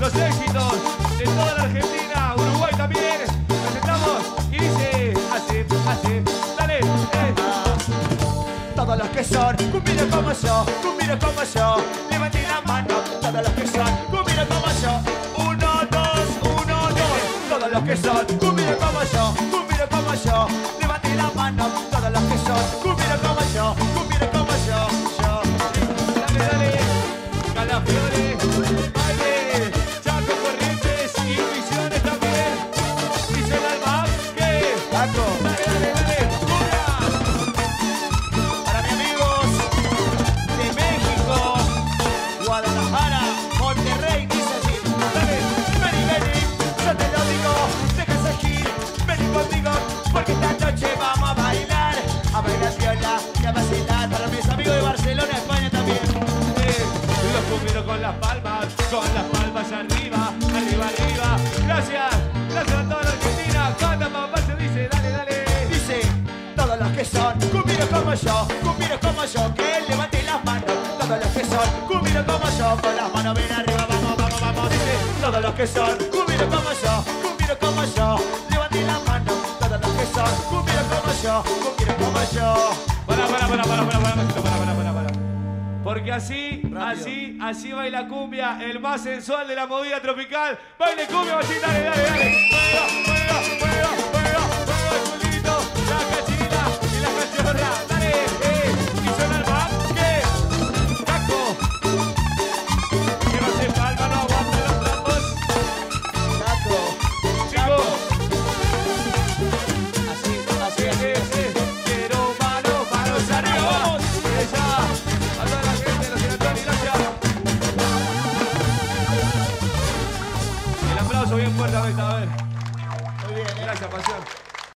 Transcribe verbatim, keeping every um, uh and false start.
los éxitos de toda la Argentina, Uruguay también. Presentamos y dice así, así, dale. Eh. Todos los que son cumbieros como yo, cumbieros como yo, levanten la mano. Todos los que son cumbieros como yo, uno, dos, uno, dos. Todos los que son cumbieros como yo, cumbieros como yo, levanten la mano. Todos los que son cumbieros como yo, cumbieros como yo, yo. Dale, dale. Calafiones, baile, Chaco, Corrientes y Misiones también. Dice el alma que Taco. dale, dale, dale. ¡Cumbia! Para mis amigos de México, Guadalajara, Monterrey, dice así. Dale, vení, vení, yo te lo digo, déjese gir, vení conmigo, porque esta noche vamos a bailar, a bailar viola y a vacilar. Para mis amigos de Barcelona, España también. Eh, los cumbieros con las palmas, con las palmas arriba, arriba, arriba. Gracias, gracias a toda la Argentina. Canta, papá, se dice, dale, dale. Dice, todos los que son cumbieros como yo, cumbieros como yo, que levanten las manos. Todos los que son cumbieros como yo, con las manos bien arriba, vamos, vamos, vamos. Dice, todos los que son cumbieros como yo, cumbieros como yo, levanten las manos. Todos los que son cumbieros como yo, cumbieros como yo. Pará, pará, pará, pará, pará, pará, Maxito, pará, pará, pará, pará. Porque así, Rápido. así, así baila cumbia, el más sensual de la movida tropical. Baile cumbia, Maxito, dale, dale, dale. Mueva, mueva, mueva, mueva, mueva el culito, la cachina y la cachorra. Dale, eh, y suena el más que Taco. Que no se palma, no aguanta los trapos. Taco, Chicos, así, así, eh, así, eh, así. eh, quiero manos, manos arriba, vamos. Ella, a toda la gente, los senadores, gracias. El aplauso bien fuerte a ver. Muy bien, ¿eh? Gracias, pasión.